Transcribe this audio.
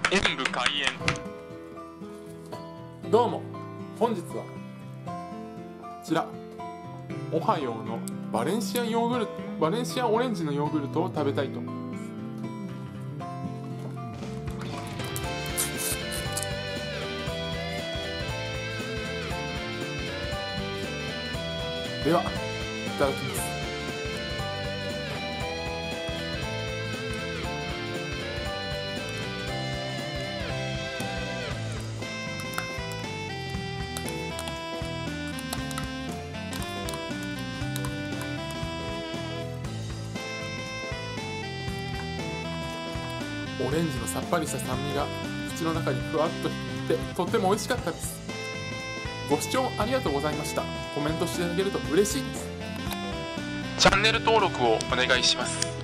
演武開演。 どうも、本日はこちらオハヨーのバレンシアオレンジのヨーグルトを食べたいと思います。では、いただきます。オレンジのさっぱりした酸味が口の中にふわっと広ってとっても美味しかったです。ご視聴ありがとうございました。コメントしていただけると嬉しいです。 チャンネル登録をお願いします。